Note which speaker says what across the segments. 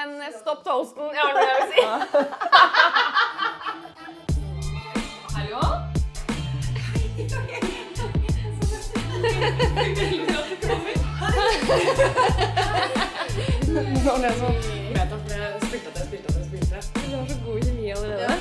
Speaker 1: Men stopp toasten, jeg har noe jeg vil si. Hallo? Nå ble jeg sånn... Jeg vet at jeg spilte. Du var så god i kjemi allerede.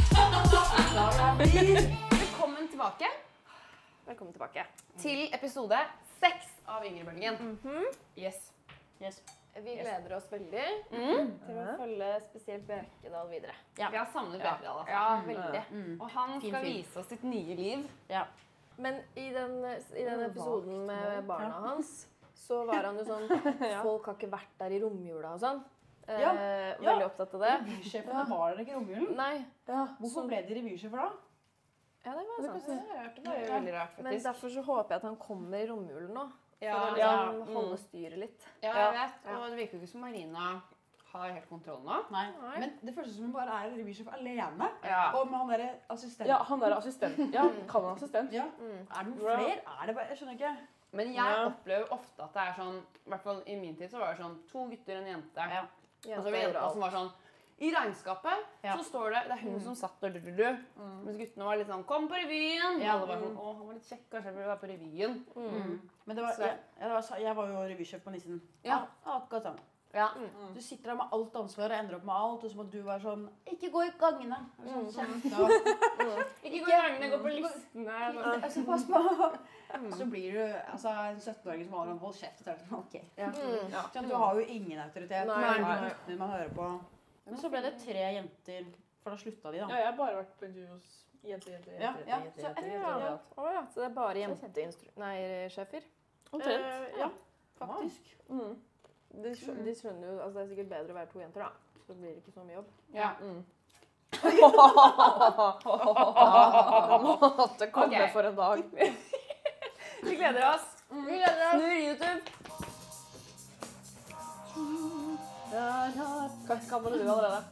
Speaker 1: Velkommen tilbake til episode 6 av Yngrebølgen. Yes. Vi gleder oss veldig til å følge spesielt Bjerkedal videre.
Speaker 2: Ja. Vi har savnet Bjerkedal. Altså.
Speaker 1: Ja, veldig. Og han skal vise oss sitt nye liv.
Speaker 2: Ja.
Speaker 3: Men i den episoden med barna hans, så var han jo sånn, folk har ikke vært der i romjula og sånn. Veldig opptatt av det.
Speaker 2: Revysjefene var der ikke i romjulen?
Speaker 3: Nei.
Speaker 2: Hvorfor ble de revysjefer da?
Speaker 3: Ja, det var sant.
Speaker 1: Det var jo veldig rart, faktisk.
Speaker 3: Men derfor så håper jeg at han kommer i romjulen nå.
Speaker 1: Ja,
Speaker 3: for å liksom holde styret litt.
Speaker 1: Ja, jeg vet. Og det virker jo ikke som Marina har helt kontroll nå.
Speaker 2: Nei. Men det føles som hun bare er revysjef alene.
Speaker 1: Ja.
Speaker 2: Og med han der assistent.
Speaker 4: Ja, han der assistent. Ja, kan han assistent?
Speaker 2: Ja. Er det noen flere? Er det bare, jeg skjønner ikke.
Speaker 1: Men jeg opplever ofte at det er sånn, i hvert fall i min tid så var det sånn 2 gutter og en jente.
Speaker 2: Ja.
Speaker 1: Og så var det jenta som var sånn, i regnskapet så står det er hun som satt der, mens guttene var litt sånn, kom på revyen! Og alle var sånn, å, han var litt kjekk, kanskje jeg ville være på revyen.
Speaker 2: Men det var, jeg var jo revysjef på Nissen.
Speaker 1: Ja.
Speaker 2: Akkurat sånn.
Speaker 1: Ja.
Speaker 2: Du sitter der med alt ansvar og ender opp med alt, og så må du være sånn, ikke gå i gangene.
Speaker 1: Ikke gå i gangene, gå på listene.
Speaker 2: Altså, pass på. Så blir du altså, en 17-åring som har en hold kjeft, så er det sånn, ok. Du har jo ingen autoritet. Nei. Man hører på. Men så ble det 3 jenter, for da slutta de da.
Speaker 4: Ja, jeg har bare vært på intervju hos jenter.
Speaker 3: Så det er bare sjefer?
Speaker 2: Omtrent. Ja, faktisk.
Speaker 3: De skjønner jo, altså det er sikkert bedre å være 2 jenter da, så blir det ikke så mye jobb.
Speaker 1: Ja.
Speaker 3: Det måtte komme for en dag.
Speaker 1: Vi gleder oss. Snur YouTube.
Speaker 4: Kan man du allerede?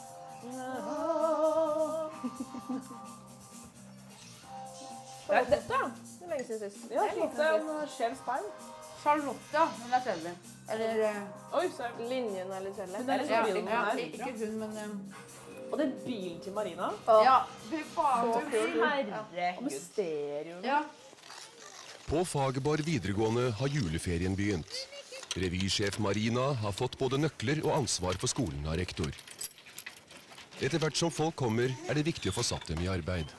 Speaker 3: Dette ja. Det er lenge siden sist.
Speaker 4: Ja, Charlotte og skjev speil.
Speaker 2: Charlotte, hun er kjedelig. Eller...
Speaker 4: Oi, så
Speaker 3: linjen er litt kjedelig.
Speaker 4: Hun er litt sånn bilen her.
Speaker 2: Ikke hun, men...
Speaker 4: Og det er bilen til Marina.
Speaker 2: Ja, fy faen.
Speaker 4: Så kul. Og med stereo.
Speaker 2: Ja.
Speaker 5: På Fagerborg videregående har juleferien begynt. Revysjef Marina har fått både nøkler og ansvar for skolen av rektor. Etter hvert som folk kommer, er det viktig å få satt dem i arbeid.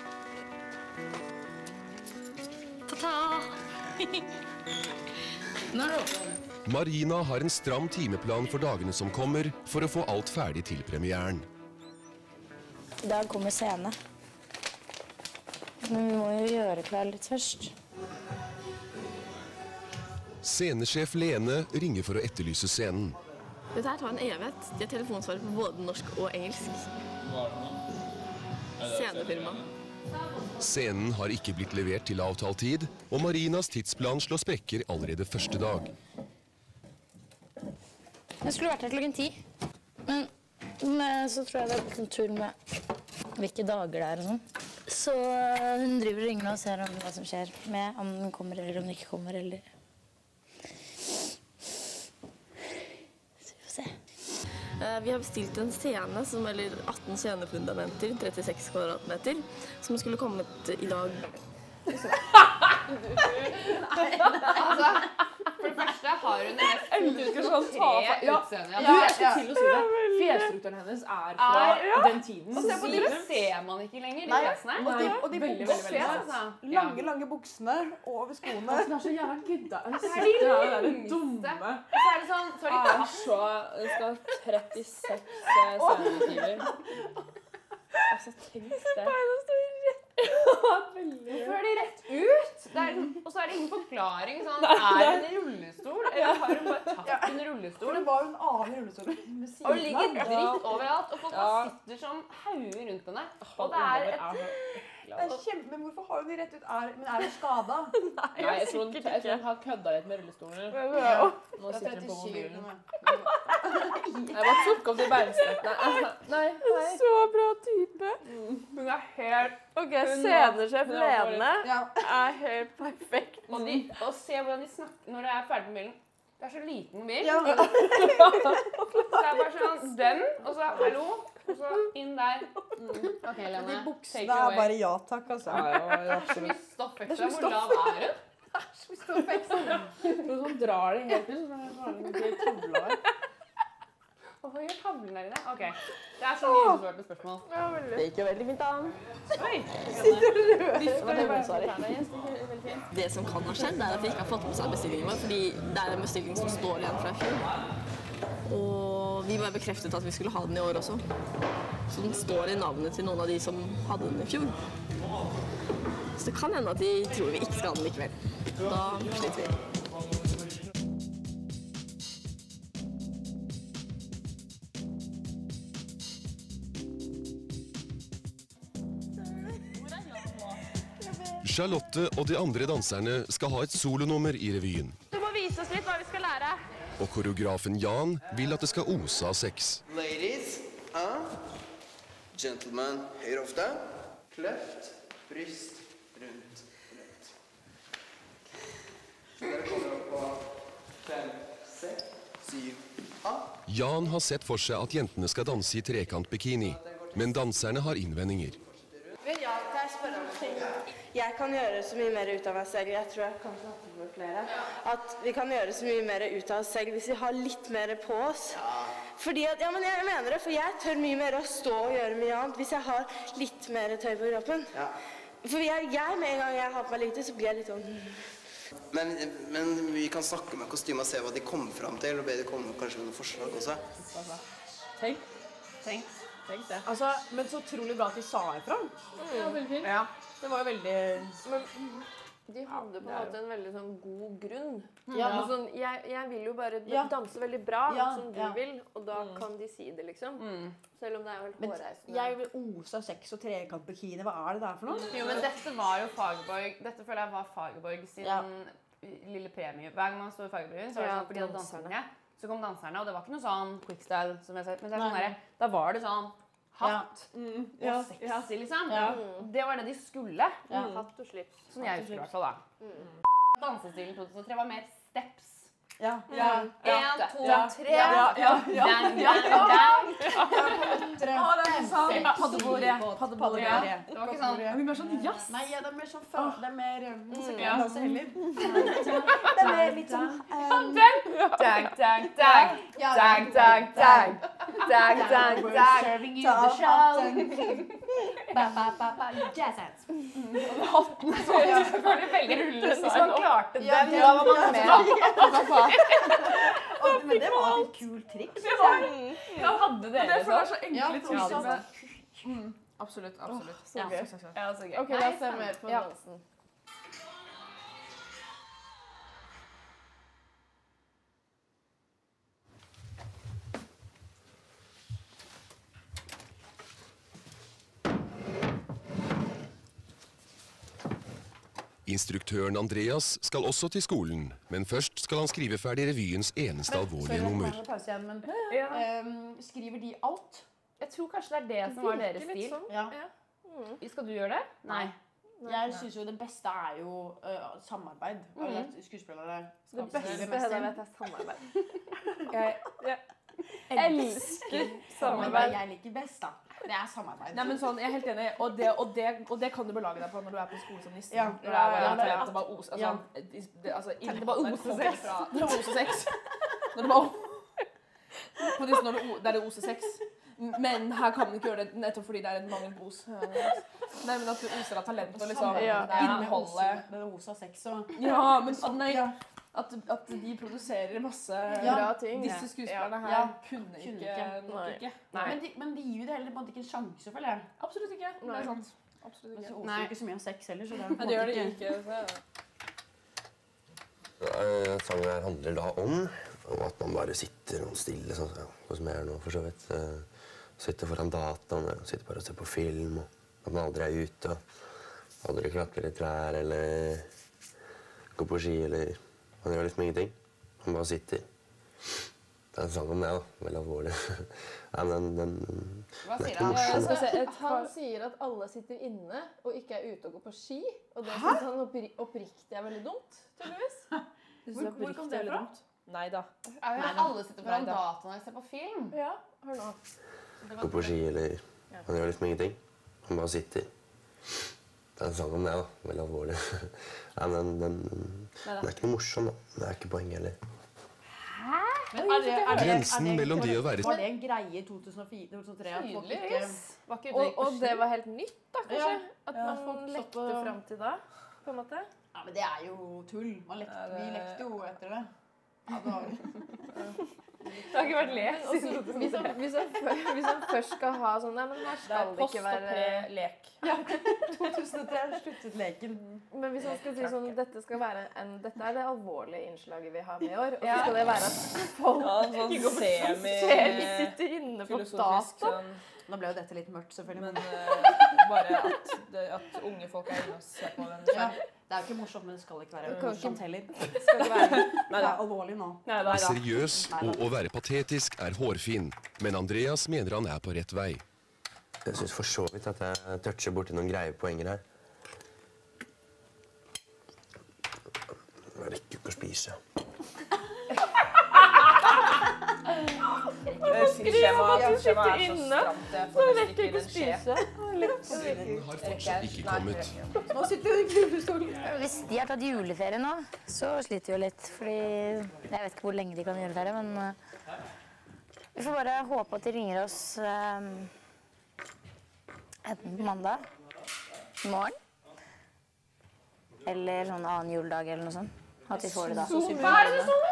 Speaker 5: Marina har en stram timeplan for dagene som kommer, for å få alt ferdig til premieren.
Speaker 6: I dag kommer scene. Men vi må jo gjøre klar litt først.
Speaker 5: Scenesjef Lene ringer for å etterlyse scenen.
Speaker 7: Dette her tar en evighet. De har telefonsvaret på både norsk og engelsk. Scenefirma.
Speaker 5: Scenen har ikke blitt levert til avtalt tid, og Marinas tidsplan slår sprekker allerede første dag.
Speaker 6: Jeg skulle vært her klokken 10. Men så tror jeg det er blitt en tur med hvilke dager det er og sånn. Så hun driver og ringer nå og ser om hva som skjer med om den kommer eller om den ikke kommer eller... Så vi får se.
Speaker 7: Vi har bestilt en scene, eller 18 scenefundamenter, 36 kvadratmeter, som skulle kommet i dag.
Speaker 1: Altså, for det første har hun det mest utseendet.
Speaker 4: Jeg skal til å si det. Fjesstrukturen hennes er fra den tiden.
Speaker 1: Og se på de ser man ikke lenger, de fjesene.
Speaker 2: Og de buksene, lange buksene over skoene.
Speaker 4: Hun er så jævla gudda. Hun
Speaker 1: Det
Speaker 4: sitter
Speaker 1: er
Speaker 4: her og
Speaker 1: de
Speaker 4: er dumme.
Speaker 1: Og så er det sånn, så har de
Speaker 4: Hun skal ha 36 scenetimer. Altså, tenk det.
Speaker 1: Hvorfor er de rett ut? Og så er det ingen forklaring. Sånn, er hun i rullestol, eller har hun bare tatt en rullestol?
Speaker 2: For det var jo en annen rullestol.
Speaker 1: Og det ligger dritt overalt, og folk bare sitter som hauger rundt henne. Og det er
Speaker 2: Men hvorfor har hun de rett ut? Men er hun skadet?
Speaker 4: Nei, jeg tror hun har kødda litt med rullestoler. Nå sitter hun på mobilen. Jeg bare tok opp de beinstrettene. Nei.
Speaker 3: Så bra type.
Speaker 1: Hun er helt...
Speaker 3: Ok, scenesjef Lene er helt perfekt.
Speaker 1: Og se hvordan de snakker når det er ferdig med bilen. Det er så liten mobil.
Speaker 2: Ja.
Speaker 1: Så det er bare sånn den, og så hallo, og så inn der. Ok, Lene,
Speaker 2: De
Speaker 1: take
Speaker 2: buksene
Speaker 1: it away.
Speaker 2: bare ja takk, altså.
Speaker 1: Så mye stoff ekstra. Hvor lav er hun? Så mye stoff ekstra.
Speaker 4: Sånn drar det helt ut, så drar det ikke tavla her.
Speaker 1: Hvorfor gjør tavlen der inne? Ok, det så mye ubesvarte spørsmål.
Speaker 3: Ja, veldig.
Speaker 7: Det gikk jo veldig fint, da.
Speaker 1: Oi!
Speaker 7: Det som kan ha skjedd, er at de ikke har fått med seg bestillingen vår, fordi det er en bestilling som står igjen fra i fjor. Og vi var bekreftet at vi skulle ha den i år også. Så den står i navnet til noen av de som hadde den i fjor. Så det kan hende at de tror vi ikke skal ha den likevel. Da sliter vi.
Speaker 5: Charlotte og de andre danserne skal ha et solonummer i revyen.
Speaker 3: Du må vise oss litt hva vi skal lære.
Speaker 5: Og koreografen Jan vil at det skal ose av sex.
Speaker 8: Ladies, gentlemen, høyre hofte, kløft, bryst, rundt. Dere kommer opp på 5, 6, 7,
Speaker 5: Jan har sett for seg at jentene skal danse i trekant-bikini, men danserne har innvendinger.
Speaker 9: Jeg kan gjøre så mye mer ut av meg selv. Jeg tror jeg kan snakke for flere. At vi kan gjøre så mye mer ut av oss selv hvis vi har litt mer på oss. Fordi at, ja, men jeg mener det, for jeg tør mye mer å stå og gjøre mye annet hvis jeg har litt mer tøy på kroppen. For jeg med en gang jeg har på meg litt, så blir jeg litt sånn...
Speaker 8: Men vi kan snakke med kostymet og se hva de kommer frem til, og be de komme kanskje med noen forslag også.
Speaker 1: Tenk det.
Speaker 2: Altså, men så utrolig bra at de sa ifra.
Speaker 4: Ja, veldig fint.
Speaker 2: Ja, det var jo veldig...
Speaker 3: Men de hadde på en måte en veldig sånn god grunn.
Speaker 2: Ja.
Speaker 3: Sånn, jeg vil jo bare danse veldig bra, som du vil, og da kan de si det, liksom. Selv om det er jo helt hårreisende.
Speaker 2: Jeg vil ose av sex og trekant bikini. Hva er det der for noe?
Speaker 1: Jo, men dette var jo Fagerborg. Dette føler jeg var Fagerborg sin lille premie. Hver gang man står i Fagerborg, så var det sånn, fordi danserne. Så kom danserne, og det var ikke noe sånn quickstyle, som jeg har sett. Men det er sånn der, da var det sånn hatt og sexy, liksom. Det var det de skulle.
Speaker 3: Hatt og slips.
Speaker 1: Sånn jeg husker i hvert fall da. Dansestilen 2003 var mer steps.
Speaker 2: 1,
Speaker 1: 2, 3. Dang, dang, dang.
Speaker 2: Paddebordet.
Speaker 1: Det var ikke sånn.
Speaker 4: Vi var sånn jazz.
Speaker 2: Nei, det er mer sånn fra. Det er mer... danse heller. Det er mer litt sånn...
Speaker 1: Dang, dang, dang. Dang, dang, dang. Dang, dang, dang.
Speaker 2: Serving you the show. Jazz hands.
Speaker 1: Hatten så selvfølgelig veldig rullende. Hvis man klarte den, da var man med.
Speaker 2: Men det var et kult triks.
Speaker 1: Da hadde dere
Speaker 4: Det var så
Speaker 1: sånn.
Speaker 4: enkelt. Absolutt.
Speaker 1: Så gøy.
Speaker 3: Ok, la oss se mer på dansen.
Speaker 5: Instruktøren Andreas skal også til skolen, men først skal han skrive ferdig revyens eneste alvorlige nummer.
Speaker 2: Skriver de alt?
Speaker 1: Jeg tror kanskje det er det som var deres stil. Skal du gjøre det? Nei.
Speaker 2: Jeg synes jo det beste er jo samarbeid. Skuespillere.
Speaker 3: Det beste jeg vet er samarbeid.
Speaker 2: Jeg elsker samarbeid. Jeg liker best da. Det er samarbeid.
Speaker 4: Nei, men sånn, jeg er helt enig, og det kan du belage deg på når du er på skole som nissen.
Speaker 2: Ja.
Speaker 4: Det var ose sex. Det var ose sex. Når det var på nissen der det ose sex. Men her kan man ikke gjøre det nettopp fordi det er en mangel på os. Nei, men at du oser av talent og liksom innholdet.
Speaker 2: Det oser sex og...
Speaker 4: Ja, men at de produserer masse bra ting. Disse skuespillerne her kunne ikke.
Speaker 2: Men de gir jo det heller på en måte ikke en sjanse, føler jeg.
Speaker 4: Absolutt ikke. Det er sant. Absolutt ikke.
Speaker 2: Det oser ikke så mye av sex heller, så det er
Speaker 4: det gjør det ikke.
Speaker 8: Sangen her handler da om at man bare sitter og stille, sånn som jeg er nå, for så vidt. Sitter foran dataen, sitter bare og ser på film, og at man aldri er ute, og aldri klatrer i trær, eller går på ski, eller man gjør liksom ingenting. Man bare sitter. Det er en sang om det, da. Veldig alvorlig. Nei, men
Speaker 1: hva sier han?
Speaker 3: Han sier at alle sitter inne og ikke er ute og går på ski, og det synes han oppriktig er veldig dumt, tydeligvis.
Speaker 2: Hvor kom det fra?
Speaker 4: Nei da.
Speaker 1: Alle sitter foran dataen og ser på film.
Speaker 3: Ja, hør nå.
Speaker 8: Gå på ski, eller han gjør liksom ingenting. Han bare sitter. Det en sang om det, da. Veldig alvorlig. Nei, men den er ikke noe morsom, da. Det er ikke poenget heller.
Speaker 5: Grensen mellom det å være...
Speaker 2: Var det en greie i 2004-2003?
Speaker 1: Tydeligvis.
Speaker 3: Og det var helt nytt, da, kanskje? At man lekte frem til da, på en måte?
Speaker 2: Ja, men det er jo tull. Vi lekte jo etter det. Ja, det har vi.
Speaker 3: Det har ikke vært lek. Hvis man først skal ha sånn, nei, men her skal det ikke være...
Speaker 4: Det er post- og pre-lek.
Speaker 2: Ja, 2003 sluttet leken.
Speaker 3: Men hvis man skal si sånn, dette er det alvorlige innslaget vi har med i år, og så skal det være at folk ikke går på vi sitter inne på data.
Speaker 2: Nå ble jo dette litt mørkt, selvfølgelig.
Speaker 4: Men bare at unge folk er inne og ser på den.
Speaker 2: Ja, det er jo ikke morsomt, men det skal ikke være morsomt heller.
Speaker 3: Skal det være?
Speaker 2: Det er alvorlig nå.
Speaker 5: Seriøs og å være patetisk er hårfin, men Andreas mener han er på rett vei.
Speaker 8: Jeg synes for så vidt at jeg toucher borti noen greie poenger her. Jeg rekker ikke å spise.
Speaker 3: Skjemaet er så stramt. Så rekker ikke å spise.
Speaker 5: Har fortsatt ikke kommet.
Speaker 2: Nå sitter du i gruvestolen.
Speaker 6: Hvis de har tatt juleferie nå, så sliter vi jo litt, fordi jeg vet ikke hvor lenge de kan gjøre ferie, men vi får bare håpe at de ringer oss enten på mandag, i morgen, eller sånn annen juledag eller noe sånt. At vi får det da.
Speaker 3: Hva er det sånn?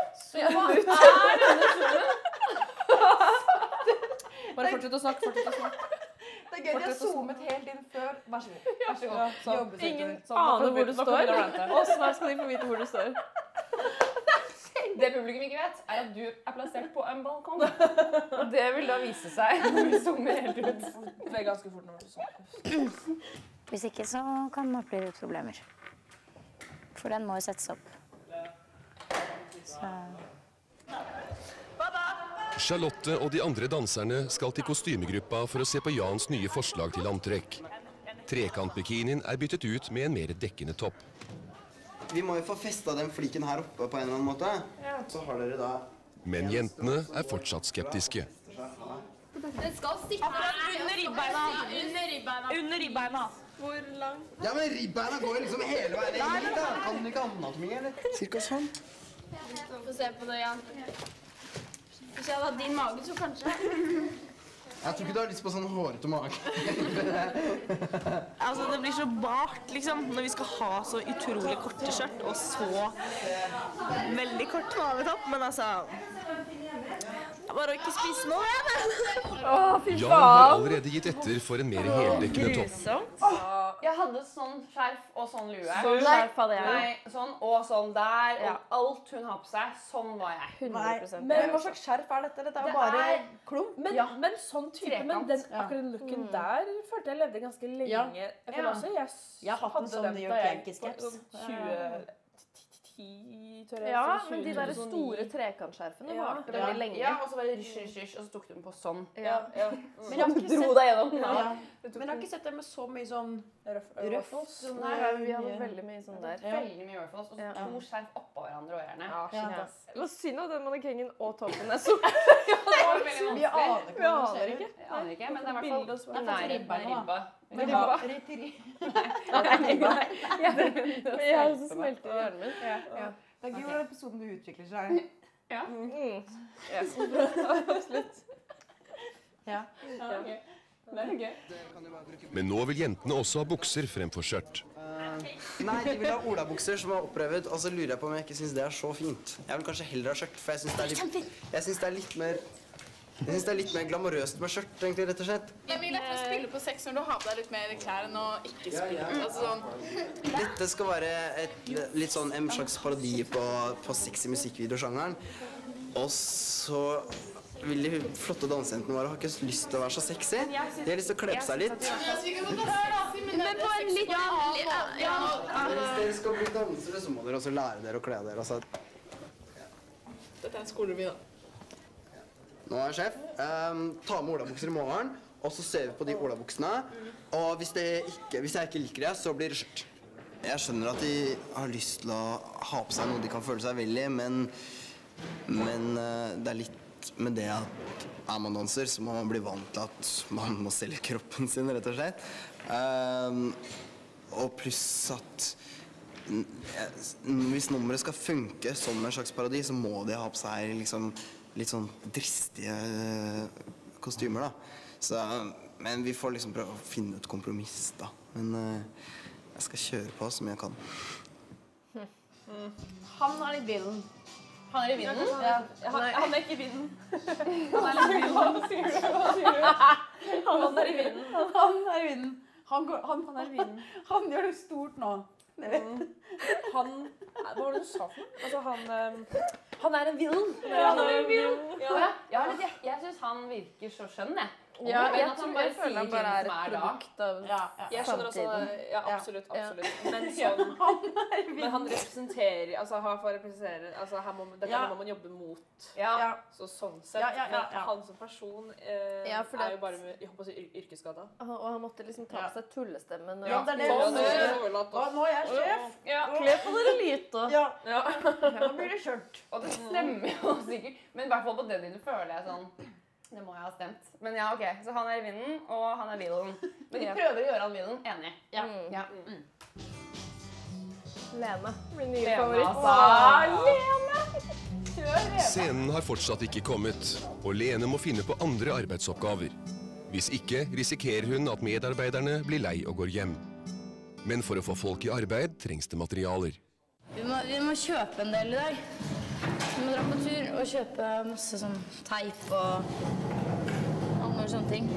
Speaker 4: Bare fortsett å snakke,
Speaker 2: Det er gøy, de har zoomet helt inn før. Vær så god.
Speaker 3: Ingen aner hvor du står, og snart skal de få vite hvor du står.
Speaker 1: Det publikum ikke vet, er at du er plassert på en balkong.
Speaker 3: Og det vil da vise seg når vi zoomer helt ut.
Speaker 4: Det er ganske fort når du sånn.
Speaker 6: Hvis ikke så kan det nok bli litt problemer. For den må jo settes opp. Så...
Speaker 5: Charlotte og de andre danserne skal til kostymegruppa for å se på Jans nye forslag til antrekk. Trekantbikinien er byttet ut med en mer dekkende topp.
Speaker 10: Vi må jo få festet den fliken her oppe på en eller annen måte. Så har dere da...
Speaker 5: Men jentene er fortsatt skeptiske.
Speaker 1: Den skal stikke
Speaker 7: under ribbeina. Under ribbeina.
Speaker 3: Hvor lang?
Speaker 10: Ja, men ribbeina går jo liksom hele veien inn hit, da. Kan du ikke anatomi, eller? Cirka sånn.
Speaker 7: Få se på det, Jan. Hvis jeg hadde hatt din mage, så kanskje.
Speaker 10: Jeg tror ikke du har lyst på sånn hårete mage.
Speaker 7: Altså, det blir så bart, liksom, når vi skal ha så utrolig korte skjørt, og så veldig kort mavetopp, men altså... Det er bare å ikke spise noe, jeg.
Speaker 5: Jan har allerede gitt etter for en mer heldekkende topp.
Speaker 1: Jeg hadde sånn skjerf og sånn lue.
Speaker 3: Sånn skjerf hadde jeg.
Speaker 1: Nei, sånn og sånn der, og alt hun har på seg, sånn var jeg.
Speaker 3: 100%.
Speaker 2: Men hva slags skjerf er dette? Dette er jo bare klump.
Speaker 4: Men sånn type, men akkurat den looken der følte jeg levde ganske lenge. Jeg føler også,
Speaker 2: jeg har hatt en sånn New York Yankees-caps.
Speaker 4: 2010, tror jeg.
Speaker 3: Ja, men de der store trekantskjerfene varte veldig lenge.
Speaker 1: Ja, og så var det rysj, og så tok du den på sånn.
Speaker 2: Men jeg har ikke
Speaker 1: Dro deg gjennom.
Speaker 2: Men jeg har ikke sett det med så mye sånn ruffles.
Speaker 3: Nei, vi hadde veldig mye sånn der.
Speaker 1: Veldig mye ruffles, og så to skjerf oppå hverandre og gjerne.
Speaker 3: Det var synd at den mannekengen og toppen er sort.
Speaker 2: Vi aner ikke.
Speaker 1: Jeg aner ikke, men det er i hvert fall
Speaker 2: ribba.
Speaker 3: Jeg har også smeltet i hjernen min.
Speaker 2: Det er gøy hvordan episoden utvikler seg.
Speaker 1: Ja.
Speaker 3: Absolutt.
Speaker 2: Ja.
Speaker 1: Det er gøy.
Speaker 5: Men nå vil jentene også ha bukser fremfor skjørt.
Speaker 10: Nei, de vil ha olabukser som er opprevet, og så lurer jeg på om jeg ikke synes det er så fint. Jeg vil kanskje heller ha skjørt, for jeg synes det er litt mer... Jeg synes det er litt mer glamorøst med skjørt, egentlig, rett og slett.
Speaker 11: Det er mye lettere å spille på sex når du har på deg litt mer klær enn å ikke spille. Altså sånn.
Speaker 10: Dette skal være litt sånn en slags parodi på sexy musikkvideosjangeren. Og så vil de flotte dansejentene våre ha ikke lyst til å være så sexy. De har lyst til å kle på seg litt.
Speaker 11: Men på en litt...
Speaker 10: Hvis dere skal bli dansere, så må dere også lære dere å kle dere.
Speaker 11: Dette er en skolerevy, da.
Speaker 10: Nå er jeg sjef. Ta med olabukser i morgen, og så ser vi på de olabuksene. Og hvis jeg ikke liker det, så blir det skjørt. Jeg skjønner at de har lyst til å ha på seg noe de kan føle seg vel i, men Men det litt med det at man danser, så må man bli vant til at man må selge kroppen sin, rett og slett. Og pluss at hvis nummeret skal funke som en slags parodi, så må de ha på seg liksom litt sånn dristige kostymer, da. Så, men vi får liksom prøve å finne et kompromiss, da. Men jeg skal kjøre på så mye jeg kan.
Speaker 1: Han er i vinden. Han er i vinden?
Speaker 4: Han er ikke i vinden.
Speaker 1: Han er i vinden.
Speaker 4: Hva sier du? Han er i vinden.
Speaker 2: Han er i vinden. Han er i vinden. Han gjør det stort nå.
Speaker 4: Hva var det du sa for noe? Altså, han er en villain.
Speaker 1: Han er en villain. Jeg synes han virker så skjønn, jeg.
Speaker 3: Ja, jeg føler han bare er et produkt av
Speaker 4: Jeg skjønner også, ja, absolutt. Men sånn, men han representerer, altså her må man jobbe mot, så sånn sett, men han som person er jo bare, jeg håper å si, yrkesskada.
Speaker 3: Og han måtte liksom ta på seg tullestemmen.
Speaker 2: Ja, det er det. Nå er jeg sjef.
Speaker 3: Kle på dere lite.
Speaker 2: Ja, nå blir det kjørt.
Speaker 1: Og det stemmer jo sikkert, men i hvert fall på den tiden føler jeg sånn, det må jeg ha stemt. Men ja, ok, så han er i vinden, og han er villain. Men de prøver å gjøre han villain enig. Ja.
Speaker 3: Lene. Min nye favoritt.
Speaker 1: Lene!
Speaker 5: Scenen har fortsatt ikke kommet, og Lene må finne på andre arbeidsoppgaver. Hvis ikke risikerer hun at medarbeiderne blir lei og går hjem. Men for å få folk i arbeid trengs det materialer.
Speaker 6: Vi må kjøpe en del i dag. Vi må dra på tur og kjøpe masse sånn teip og alle sånne ting.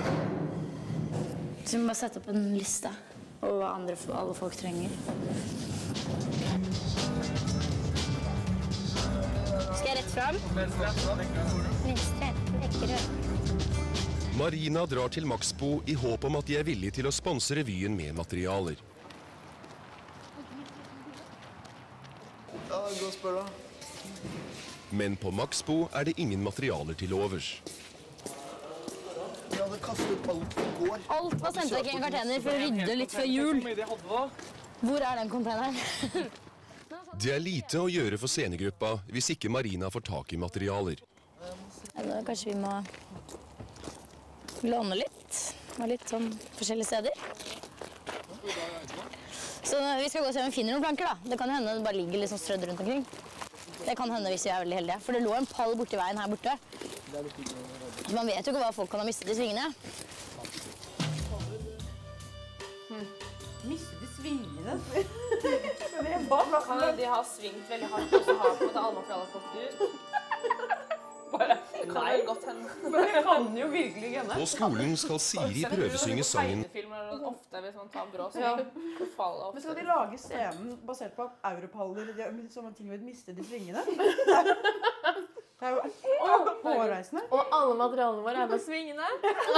Speaker 6: Så vi må bare sette opp en liste over hva alle folk trenger. Skal jeg rett frem? Venstre, lekkere.
Speaker 5: Marina drar til Maxbo i håp om at de er villige til å sponse revyen med materialer.
Speaker 10: Ja, gå og spør da.
Speaker 5: Men på Maxbo er det ingen materialer til overs.
Speaker 10: Jeg hadde kastet ut alt i går.
Speaker 6: Alt var sendt vekk i en container for å rydde litt før jul. Hvor er den containeren?
Speaker 5: Det er lite å gjøre for scenegruppa hvis ikke Marina får tak i materialer.
Speaker 6: Kanskje vi må låne litt. Og litt sånn forskjellige steder. Så vi skal gå og se om vi finner noen planker, da. Det kan hende det bare ligger litt sånn strødd rundt omkring. Det kan hende hvis vi er veldig heldige, for det lå en pall borti veien her borte. Så man vet jo ikke hva folk kan ha mistet i svingene.
Speaker 2: Mistet i svingene?
Speaker 4: De har svingt veldig hardt, og så har på det alle materialet fått ut. Det kan vel godt hende.
Speaker 1: Det kan jo virkelig hende.
Speaker 5: På skolen skal Siri prøvesynge sangen.
Speaker 4: Filmer ofte hvis man tar en brå, så faller ofte.
Speaker 2: Men skal de lage scenen basert på europaller, sånne ting vi mistet i svingene? Det er jo hårreisende.
Speaker 3: Og alle materialene våre er med svingene.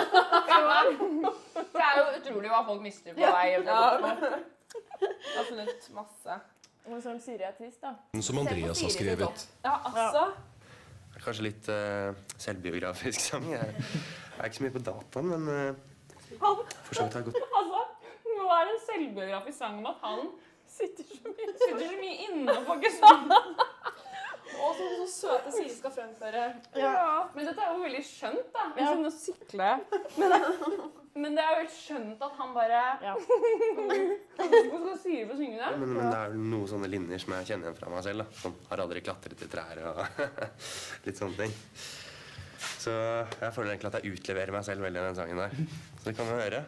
Speaker 1: Det er jo utrolig hva folk mister på vei.
Speaker 4: Jeg har funnet masse.
Speaker 3: Og sånn Siri er trist, da.
Speaker 5: Som Andreas har skrevet.
Speaker 4: Ja, altså.
Speaker 8: Kanskje litt selvbiografisk sang. Jeg er ikke så mye på dataen, men for så vidt har jeg gått.
Speaker 1: Altså, nå er det en selvbiografisk sang om at han sitter så mye inne og får ikke sånn.
Speaker 4: Og så søte Siri skal fremføre.
Speaker 1: Men dette er jo veldig skjønt, da.
Speaker 3: Jeg skjønner å sykle.
Speaker 1: Men det er jo helt skjønt at han bare... Hvor skal Siri få synge det?
Speaker 8: Men det er vel noen sånne linjer som jeg kjenner igjen fra meg selv, da. Som har aldri klatret i trær og litt sånne ting. Så jeg føler egentlig at jeg utleverer meg selv veldig i den sangen der. Så det kan vi høre.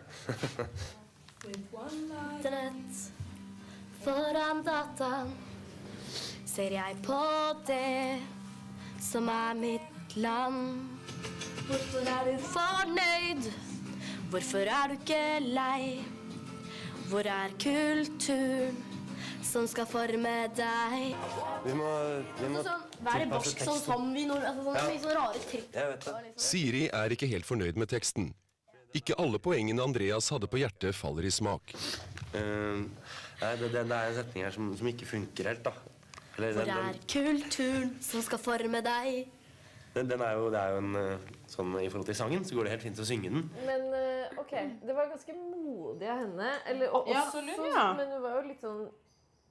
Speaker 6: Internett foran dataen ser jeg på det som er mitt land. Hvorfor er du fornøyd? Hvorfor er du ikke lei? Hvor er kulturen som skal forme deg?
Speaker 8: Vi må
Speaker 6: Være barsk sånn som vi nå, sånne rare trykk.
Speaker 8: Jeg vet det.
Speaker 5: Siri er ikke helt fornøyd med teksten. Ikke alle poengene Andreas hadde på hjertet faller i smak.
Speaker 8: Nei, det er en setning her som ikke funker helt, da.
Speaker 6: Hvor er kulturen som skal forme deg?
Speaker 8: Det er jo en sånn, i forhold til sangen, så går det helt fint å synge den.
Speaker 3: Men ok, det var ganske modig av henne. Eller også,
Speaker 2: absolutt,
Speaker 3: men det var jo litt sånn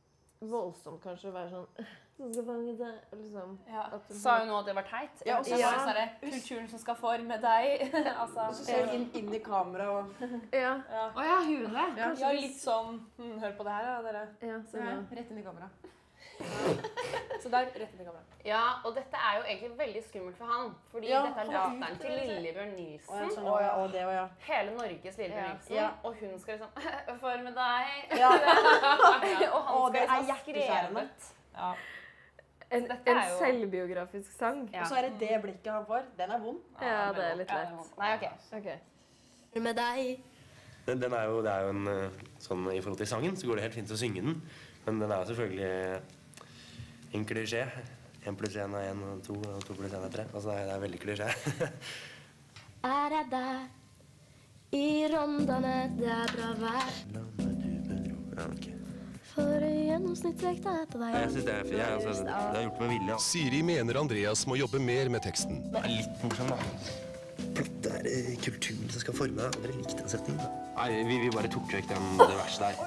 Speaker 3: voldsomt kanskje å være sånn som skal fange deg, liksom.
Speaker 1: Ja. Sa hun nå at det var teit?
Speaker 4: Ja, og så var det sånn kulturen som skal forme deg. Altså,
Speaker 2: og så ser du inn i kamera og...
Speaker 3: Ja.
Speaker 1: Åja, hun det?
Speaker 4: Ja, litt sånn, hør på det her da, dere.
Speaker 3: Ja,
Speaker 2: rett inn i kamera.
Speaker 4: Så der, rett inn i kamera.
Speaker 1: Ja, og dette er jo egentlig veldig skummelt for han. Fordi dette er datteren til Lillebjørn Nilsen. Hele Norges Lillebjørn Nilsen. Og hun skal liksom forme deg.
Speaker 2: Ja.
Speaker 1: Og han skal liksom skrevet. Ja.
Speaker 3: En selvbiografisk sang.
Speaker 2: Og så er det det blikket han får. Den er vond.
Speaker 3: Ja, det er litt lett.
Speaker 1: Nei, ok.
Speaker 6: Med deg.
Speaker 8: Det er jo en sånn, i forhold til sangen, så går det helt fint å synge den. Men den er jo selvfølgelig en klisjé. 1 + 1 er 1, og 2, og 2 + 1 er 3. Altså, det er veldig klisjé.
Speaker 6: Er jeg der i Rondane, det er bra vær.
Speaker 8: Ja, ok.
Speaker 6: For gjennomsnittsvekta er på vei.
Speaker 8: Jeg synes det er fint. Det har gjort med vilje.
Speaker 5: Siri mener Andreas må jobbe mer med teksten.
Speaker 8: Det er litt morsom, da. Det er kulturen som skal forme deg. Aldri likt den setningen, da. Nei, vi bare tok vekk det verste der.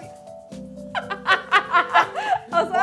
Speaker 3: Altså,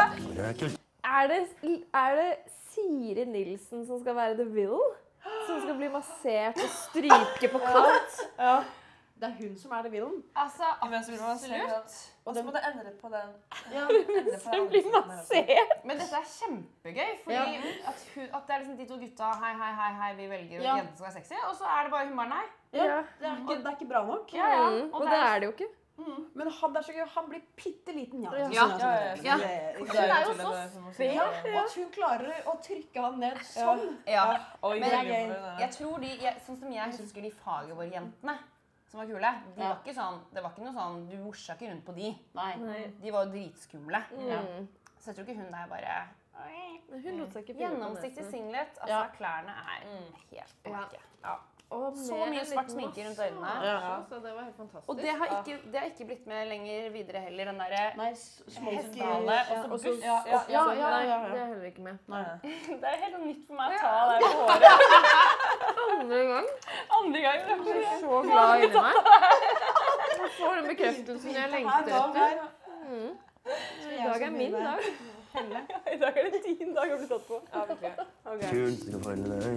Speaker 3: er det Siri Nilsen som skal være the villain? Som skal bli massert og stryke på kant?
Speaker 2: Ja. Det er hun som er the villain.
Speaker 1: Altså, absolutt.
Speaker 4: Og så må det endre på den.
Speaker 3: Ja, som blir massert.
Speaker 1: Men dette er kjempegøy, fordi at det er liksom de to gutta, hei, vi velger at jenten skal være sexy, og så er det bare hun bare nei.
Speaker 2: Ja, det er ikke bra nok.
Speaker 1: Ja.
Speaker 3: Og det er det jo ikke.
Speaker 2: Men han er så gøy, han blir pitteliten,
Speaker 1: Ja.
Speaker 2: Hun er jo så sped. Og at hun klarer å trykke han ned sånn.
Speaker 1: Ja. Men jeg tror sånn som jeg husker de faget våre jentene, som var kule, de var ikke sånn, det var ikke noe sånn, du morsa ikke rundt på de.
Speaker 2: Nei.
Speaker 1: De var jo dritskumle. Så jeg tror ikke hun der bare...
Speaker 3: Hun lot seg ikke
Speaker 1: gjennomsiktig singlet, altså klærne er helt bak. Ja. Så mye svart sminke rundt øynene.
Speaker 3: Så det var helt fantastisk.
Speaker 1: Og det har ikke blitt med lenger videre heller, den der
Speaker 2: hestehale
Speaker 1: og så buss.
Speaker 3: Ja, det er heller ikke med.
Speaker 1: Det er helt nytt for meg å ta det på håret.
Speaker 3: Andre gang.
Speaker 1: Andre gang.
Speaker 3: Jeg er så glad inni meg. Jeg får den bekreftelsen jeg lengter etter. I dag er min dag.
Speaker 1: I dag er det din dag å bli tatt på. Ja, virkelig.
Speaker 8: Kult, skal få høre deg.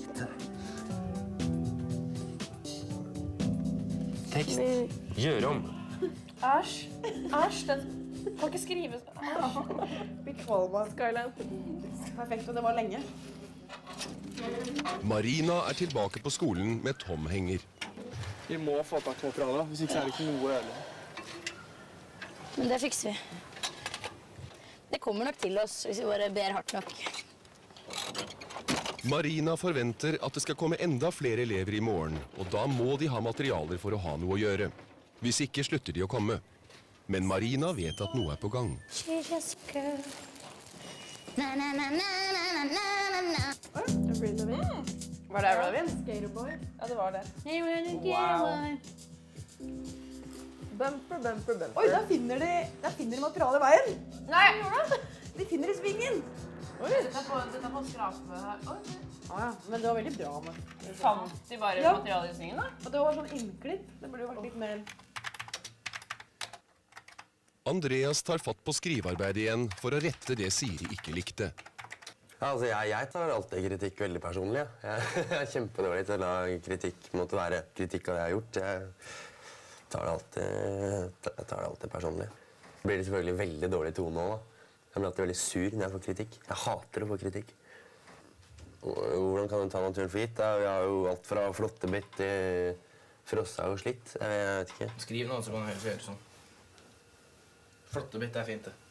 Speaker 8: Tekst. Gjør om.
Speaker 4: Æsj, den kan ikke skrives.
Speaker 2: Blir kvalm av Skyline. Perfekt, og det var lenge.
Speaker 5: Marina er tilbake på skolen med Tom Henger.
Speaker 12: Vi må få tak i materialet, hvis ikke så er det ikke noe å gjøre.
Speaker 6: Men det fikser vi. Det kommer nok til oss hvis vi bare ber hardt nok.
Speaker 5: Marina forventer at det skal komme enda flere elever i morgen, og da må de ha materialer for å ha noe å gjøre. Hvis ikke slutter de å komme. Men Marina vet at noe er på gang.
Speaker 1: Var det Avril?
Speaker 3: Skaterboy.
Speaker 4: Ja, det var det.
Speaker 3: Wow. Bumper.
Speaker 2: Oi, der finner de materialet i veien.
Speaker 1: Nei, gjorde det?
Speaker 2: De finner i svingen.
Speaker 1: Oi, dette er på skrape her.
Speaker 2: Men det var veldig bra.
Speaker 1: Fant de bare materialet i svingen da?
Speaker 2: Og det var sånn innklipp. Det burde jo vært litt mer...
Speaker 5: Andreas tar fatt på skrivearbeidet igjen for å rette det Siri ikke likte.
Speaker 8: Ja, altså, jeg tar alltid kritikk veldig personlig. Jeg er kjempedårlig til å la kritikk måtte være kritikk av det jeg har gjort. Jeg tar det alltid personlig. Det blir selvfølgelig veldig dårlig tone nå, da. Jeg blir alltid veldig sur når jeg får kritikk. Jeg hater å få kritikk. Hvordan kan du ta naturen for gitt? Vi har jo alt fra flottebitt til frossa og slitt. Jeg vet ikke.
Speaker 12: Skriv noe, så kan du helst gjøre sånn. Flottebitt er fint, det.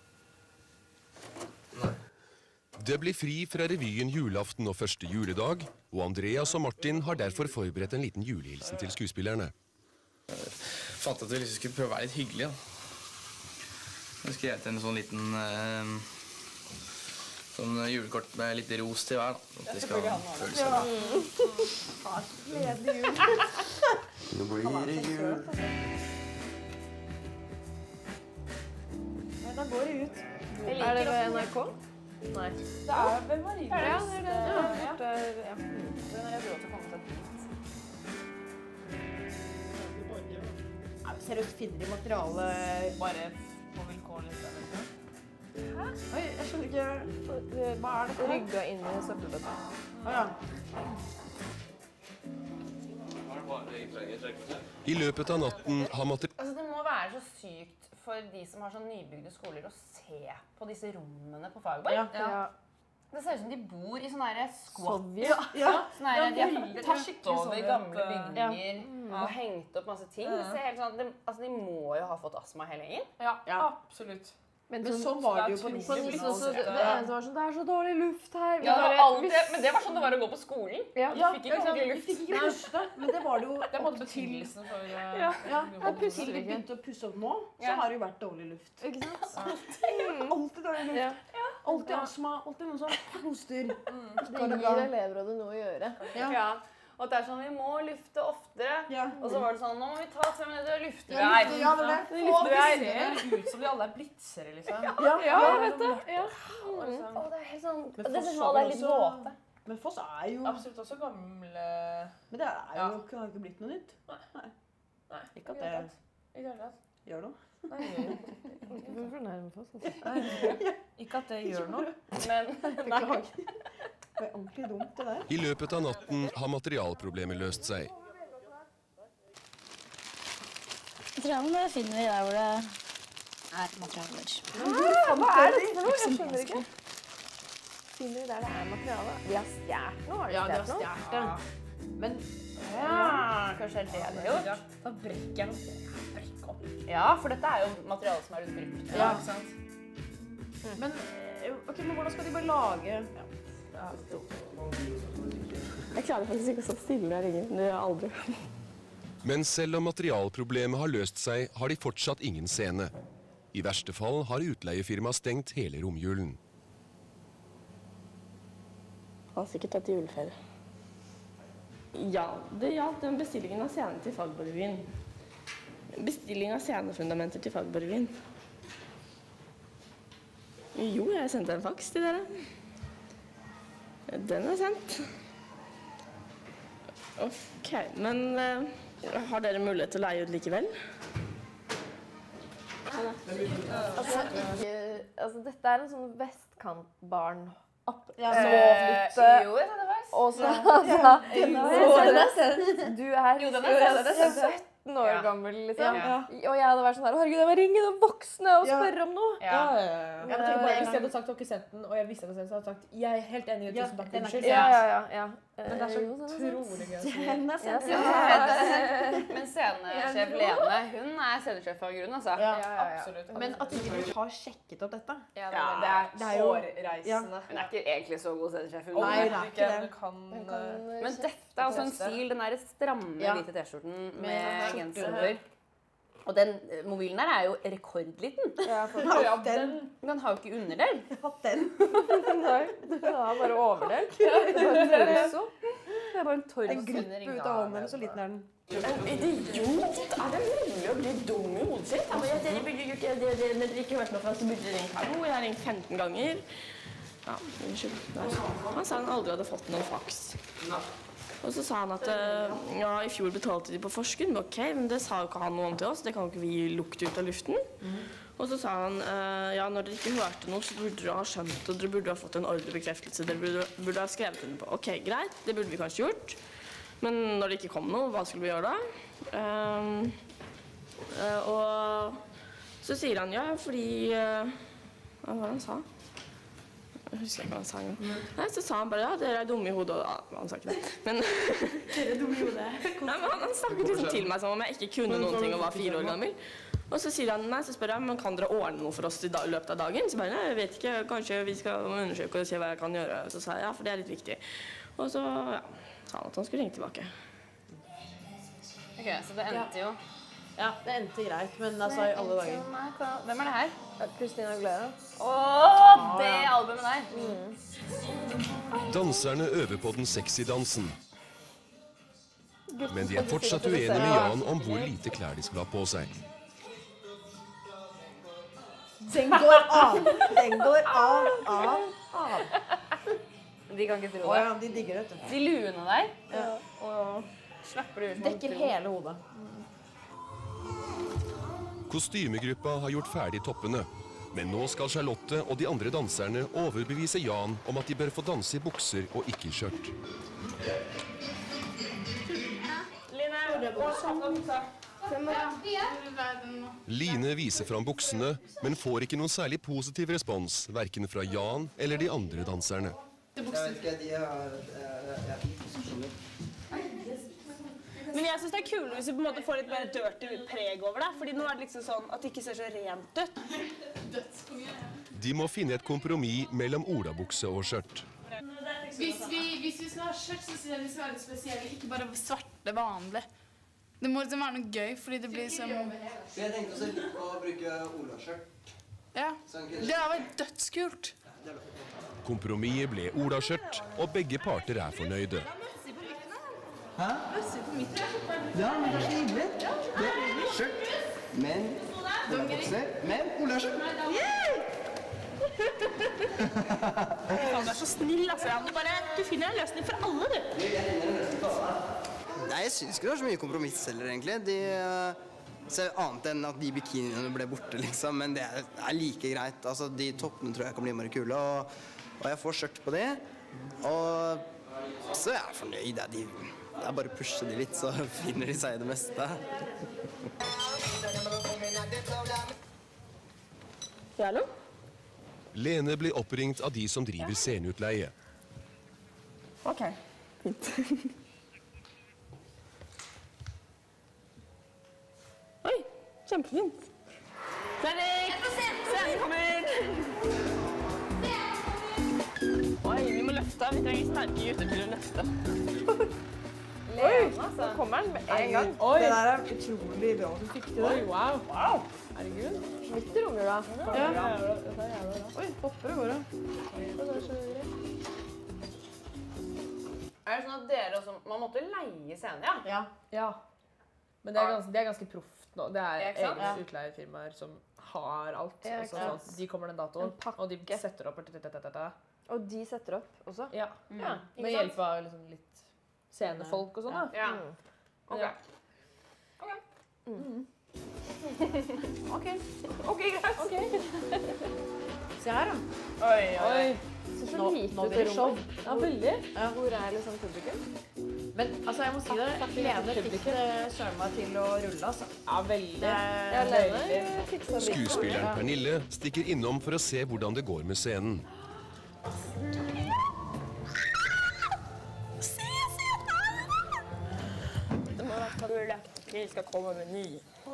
Speaker 12: Nei.
Speaker 5: Det blir fri fra revyen julaften og første juledag, og Andreas og Martin har derfor forberedt en liten julehilsen til skuespillerne.
Speaker 12: Jeg fant at vi liksom skulle prøve å være litt hyggelige, da. Jeg skrev til en sånn liten sånn julekort med litt ros til hver, da. At de skal føle seg bra.
Speaker 2: Gledelig jul.
Speaker 8: Nå blir det jul.
Speaker 2: Da går det ut.
Speaker 3: Er det ved NRK? Nei.
Speaker 4: Det er ved Marina.
Speaker 3: Ja, det er det.
Speaker 4: Den har jeg råd til å komme seg dit.
Speaker 2: Seriøst, finner de materiale...
Speaker 4: Bare på vilkårlig sted.
Speaker 2: Oi, jeg skjønner ikke. Hva det?
Speaker 3: Rygga inn i søppelbøtta.
Speaker 2: Ja.
Speaker 5: I løpet av natten har
Speaker 1: Altså, det må være så sykt for de som har sånn nybygde skoler å se på disse rommene på Fagerborg.
Speaker 3: Ja.
Speaker 1: Det ser ut som de bor i sånne her squat.
Speaker 3: Ja.
Speaker 1: Sånne her, de har tatt over gamle bygninger og hengt opp masse ting. Det ser helt sånn, altså, de må jo ha fått astma hele gjengen.
Speaker 4: Ja, absolutt.
Speaker 2: Men sånn var det jo på 90-tallet.
Speaker 3: Det eneste var sånn, det er så dårlig luft her.
Speaker 1: Ja, men det var sånn det var å gå på skolen.
Speaker 3: Ja.
Speaker 1: Du fikk ikke ordentlig luft.
Speaker 2: Men det var det jo
Speaker 4: Det måtte betingelsen for...
Speaker 2: Og plutselig de begynte å pusse opp nå, så har det jo vært dårlig luft.
Speaker 3: Ikke sant?
Speaker 2: Alltid dårlig luft. Alltid astma, alltid noen som hoster.
Speaker 3: Det gir elevrådet noe å gjøre.
Speaker 1: Ja. Og det er sånn, vi må lufte oftere. Og så var det sånn, nå må vi ta 5 minutter og lufte her.
Speaker 2: Ja, det
Speaker 4: ser ut som de alle er blitzere, liksom.
Speaker 3: Ja, jeg vet det. Ja.
Speaker 1: Det er helt sånn,
Speaker 2: det
Speaker 1: ser ut som alle er litt våte.
Speaker 2: Men Foss er jo...
Speaker 4: Absolutt også gamle...
Speaker 2: Men det er jo ikke blitt noe nytt. Nei. Ikke at det gjør noe.
Speaker 3: Nei, hvorfor nærmer Foss?
Speaker 4: Ikke at det gjør noe.
Speaker 1: Men,
Speaker 2: beklager. Det er ordentlig dumt, det der.
Speaker 5: I løpet av natten har materialproblemet løst seg.
Speaker 6: Materialene finner vi der hvor det er materialer.
Speaker 3: Hva er det for noe? Jeg skjønner ikke. Finner vi der det er materiale? Vi har stjert noe, har de
Speaker 2: Ja, de har
Speaker 3: stjert noe?
Speaker 2: stjert det. Men
Speaker 1: kanskje det er det gjort?
Speaker 4: Da brekker jeg opp.
Speaker 1: Ja, for dette er jo materiale som er utbrukt.
Speaker 2: Ja, ikke sant? Men, men hvordan skal de bare lage...
Speaker 7: Jeg klarer faktisk ikke å stå stille når jeg ringer. Det gjør jeg aldri.
Speaker 5: Men selv om materialproblemet har løst seg, har de fortsatt ingen scene. I verste fall har utleiefirmaet stengt hele romjulen.
Speaker 7: Har sikkert tatt juleferie. Ja, det gjaldt den bestillingen av scenen til Fagerborg-revyen. Bestilling av scenefundamenter til Fagerborg-revyen. Jo, jeg sendte en fax til dere. Den er sendt. Ok, men har dere mulighet til å leie ut likevel?
Speaker 3: Altså, dette er en sånn vestkantbarn.
Speaker 1: Jo, det var
Speaker 3: Og så du er 17 år gammel, liksom. Og jeg hadde vært sånn her, herregud, jeg må ringe de voksne og spørre om noe.
Speaker 4: Jeg tenker bare, hvis jeg hadde sagt dere sendt den, og jeg visste at jeg hadde sagt, jeg er helt enig i tusen takk, unnskyld.
Speaker 3: Ja.
Speaker 4: Men det er så utrolig gøy å si.
Speaker 1: Men scenesjef Lene, hun er scenesjef av grunn, altså.
Speaker 4: Absolutt.
Speaker 2: Men at de ikke har sjekket opp dette.
Speaker 1: Det er
Speaker 2: jo
Speaker 1: hårreisende. Hun er ikke egentlig så god scenesjef.
Speaker 2: Nei, det er ikke det.
Speaker 1: Men dette er også en stil, den der stramme hvite t-skjorten med genser. Og den mobilen der er jo rekordliten. Den har jo ikke underdel.
Speaker 2: Den.
Speaker 3: Nei, den har bare overdel. Det er bare en torso. Det er bare en torso.
Speaker 2: En glipp ut av hånden, så liten er den.
Speaker 7: En idiot! Er det mulig å bli dum i hodet sitt? Dere burde gjort det, når dere ikke hørte noe fra oss, så burde dere ringt hallo. Jeg har ringt 15 ganger. Ja, unnskyld. Han sa han aldri hadde fått noen fax. Og så sa han at ja, i fjor betalte de på forskudd. Ok, men det sa jo ikke han noe om til oss. Det kan jo ikke vi lukte ut av luften. Og så sa han ja, når dere ikke hørte noe, så burde dere ha skjønt det. Dere burde ha fått en ordrebekreftelse. Dere burde ha skrevet den på. Ok, greit. Det burde vi kanskje gjort. Men når det ikke kom noe, hva skulle vi gjøre da? Og så sier han ja, fordi hva var det han sa? Jeg husker ikke hva han sa engang. Nei, så sa han bare ja, dere er dumme i hodet. Ja, han sa ikke det. Men
Speaker 2: dere er dumme i hodet.
Speaker 7: Nei, men han snakket liksom til meg som om jeg ikke kunne noen ting og var 4 år gammel. Og så sier han nei, så spør jeg, men kan dere ordne noe for oss i løpet av dagen? Så bare nei, jeg vet ikke, kanskje vi skal undersøke og se hva jeg kan gjøre. Så sa jeg ja, for det er litt viktig. Og så ja, sa han at han skulle ringe tilbake.
Speaker 1: Ok, så det endte jo.
Speaker 2: Ja, det endte greit, men altså i alle dager.
Speaker 1: Hvem er det her?
Speaker 3: Christina Aguilera.
Speaker 1: Det albumet der.
Speaker 5: Danserne øver på den sexy dansen. Men de er fortsatt uenige med Jan om hvor lite klær de skal ha på seg.
Speaker 2: Den går av! Den går av.
Speaker 1: De kan ikke tro det.
Speaker 2: Ja, de digger det.
Speaker 1: De luene der.
Speaker 2: Og
Speaker 1: slapper ut.
Speaker 2: Dekker hele hodet.
Speaker 5: Kostymegruppa har gjort ferdig toppene, Men nå skal Charlotte og de andre danserne overbevise Jan om at de bør få danse i bukser og ikke i skjørt. Line viser fram buksene, men får ikke noen særlig positiv respons, hverken fra Jan eller de andre danserne.
Speaker 13: Men jeg synes det kulere hvis vi på en måte får litt mer dirty preg over det, fordi nå det liksom sånn at det ikke ser så rent ut.
Speaker 5: De må finne et kompromiss mellom olabukse og skjørt.
Speaker 11: Hvis vi skal ha skjørt, så synes jeg vi skal være litt spesielle, ikke bare svarte vanlig. Det må liksom være noe gøy, fordi det blir som...
Speaker 10: Jeg tenkte også litt på å bruke olaskjørt.
Speaker 11: Ja, det har vært dødskult.
Speaker 5: Kompromisset ble olaskjørt, og begge parter fornøyde.
Speaker 10: Hæ?
Speaker 11: Bøsser på midten.
Speaker 10: Ja, men det så ille. Det skjørt, men olabukser, men olaskjørt.
Speaker 13: Du så snill, altså. Du finner en løsning for alle, du.
Speaker 10: Nei, jeg synes ikke det var så mye kompromiss heller, egentlig. Annet enn at de bikiniene ble borte, liksom. Men det like greit. Altså, de toppene tror jeg kan bli mer kule, og jeg får skjørt på det. Og så jeg fornøyd. Det bare å pushe de litt, så finner de seg i det meste.
Speaker 13: Hallo?
Speaker 5: Lene blir oppringt av de som driver sceneutleie.
Speaker 13: Ok, fint. Oi, kjempefint. Fredrik! Scenen kommer! Oi, vi må løfte. Vi trenger sterke gutter til å løfte.
Speaker 3: Oi, så kommer den med en gang.
Speaker 2: Oi. Det der utrolig bra du fikk til det.
Speaker 3: Oi, wow. Herregud. Midt i rommet, da.
Speaker 2: Ja.
Speaker 3: Oi, hopper og går da. Det sånn at dere også, man måtte leie scenen, ja?
Speaker 4: Ja. Men det ganske proft nå. Det egne utleiefirmaer som har alt. Sånn, de kommer den datoen, og de setter opp.
Speaker 3: Og de setter opp også?
Speaker 4: Ja. Med hjelp av liksom litt scenefolk og sånn, da.
Speaker 3: Ja. Ok. Ok, greit.
Speaker 2: Se her, da.
Speaker 3: Oi. Så lite
Speaker 2: nå blir det show.
Speaker 3: Ja, veldig. Hvor liksom publikum?
Speaker 2: Men altså, jeg må si det, Lene fikk søren meg til å rulle, altså.
Speaker 4: Ja, veldig.
Speaker 5: Skuespilleren Pernille stikker innom for å se hvordan det går med scenen.
Speaker 13: Det må være mulig at vi skal komme med ny.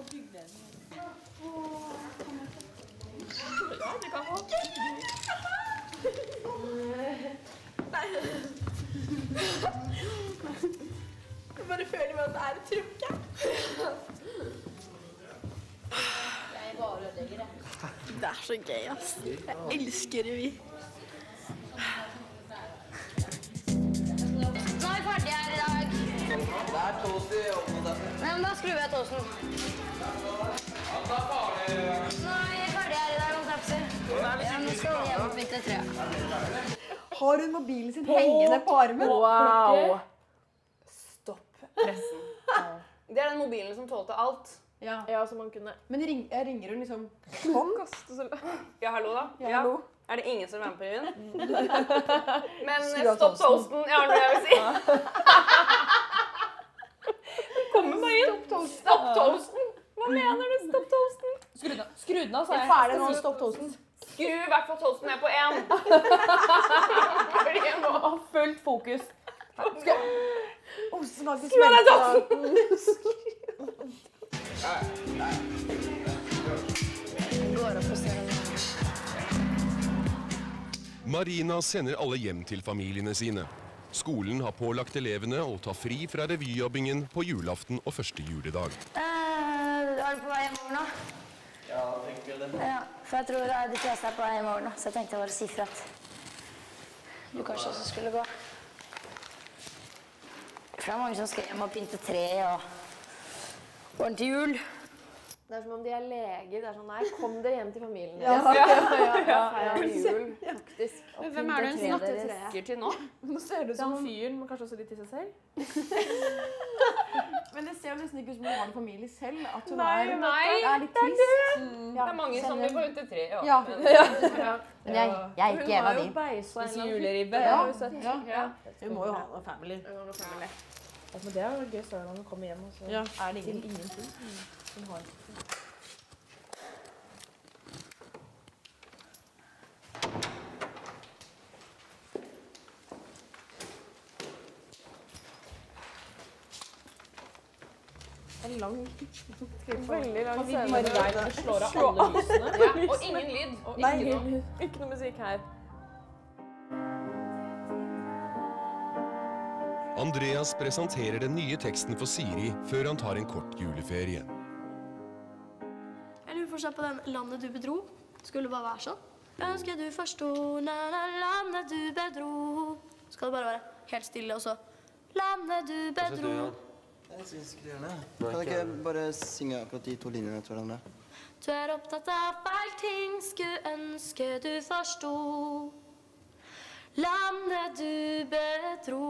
Speaker 13: Ja, det kan gå. Nei. Jeg bare føler meg at det et trumke. Jeg bare ødelegger det. Det så gøy, ass. Jeg elsker revy.
Speaker 6: Nå vi ferdig her i dag.
Speaker 10: Det toast i ovnen.
Speaker 6: Nei, men da skrur jeg toasten. Nå vi ferdig her i dag om Tapsi. Nå skal vi hjem midt til 3.
Speaker 2: Har hun mobilen sin hengende på armen?
Speaker 3: Wow. Stopp pressen. Det den mobilen som tålte alt.
Speaker 2: Ja,
Speaker 3: som man kunne.
Speaker 2: Men jeg ringer hun liksom
Speaker 3: Ja, hallo da.
Speaker 2: Ja, hallo.
Speaker 3: Er det ingen som vil være med på revyen? Men stopp toasten. Jeg har noe jeg vil si. Kommer meg inn. Stopp toasten. Hva mener du, stopp toasten?
Speaker 4: Skru den av, sa jeg.
Speaker 2: Ferdig nå, stopp toasten.
Speaker 3: Skru i hvert fall toasten ned på 1. Fordi jeg må ha fullt fokus.
Speaker 2: Skru av
Speaker 3: toasten!
Speaker 5: Marina sender alle hjem til familiene sine. Skolen har pålagt elevene å ta fri fra revyjobbingen på julaften og første juledag.
Speaker 6: Er du på vei hjemover nå?
Speaker 10: Ja, tenker det.
Speaker 6: Ja, for jeg tror de fleste på vei hjemover nå, så jeg tenkte bare å si fra at du kanskje også skulle gå. For det mange som skal hjem og pynte tre og ordne til jul.
Speaker 3: Det som om de leger. Det sånn, nei, kom dere hjem til familien.
Speaker 2: Ja.
Speaker 3: Feir jul, faktisk.
Speaker 11: Hvem det hun snakker til nå?
Speaker 4: Nå ser det ut som fyren, men kanskje også litt i seg selv.
Speaker 2: Men det ser jo nesten ikke ut som hun har en familie selv. At hun
Speaker 1: Nei,
Speaker 2: det er litt trist.
Speaker 1: Det er mange som vil få ut til 3, ja.
Speaker 2: Men jeg er ikke en av de.
Speaker 3: Hun har jo beisa en
Speaker 4: juleribbe.
Speaker 2: Ja. Hun må jo ha noe family.
Speaker 3: Men det er jo gøy så når hun kommer hjem, og så er det ingenting. Hun har ikke.
Speaker 1: En lang
Speaker 3: Veldig lang scene.
Speaker 4: Du slår av alle lysene.
Speaker 1: Ja, og ingen lyd. Og
Speaker 3: Ikke noe musikk her.
Speaker 5: Andreas presenterer den nye teksten for Siri før han tar en kort juleferie.
Speaker 14: Jeg lurer fortsatt på den landet du bedro. Skulle bare være sånn. Jeg ønsker du forsto, landet du bedro. Skal det bare være helt stille, og så landet du bedro.
Speaker 10: Jeg synes vi skulle gjøre det. Kan du ikke bare synge akkurat de 2 linjene etter hverandre?
Speaker 14: Du er opptatt av feil ting, skulle ønske du forsto. Landet du bedro.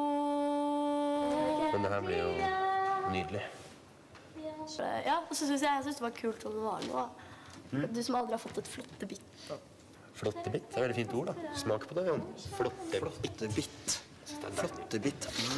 Speaker 8: Men det her blir jo nydelig.
Speaker 14: Ja, og så synes jeg det var kult å bevare noe. Du som aldri har fått et flottebitt.
Speaker 8: Flottebitt, det er veldig fint ord da. Smak på det, Jan. Flottebitt. Flottebitt.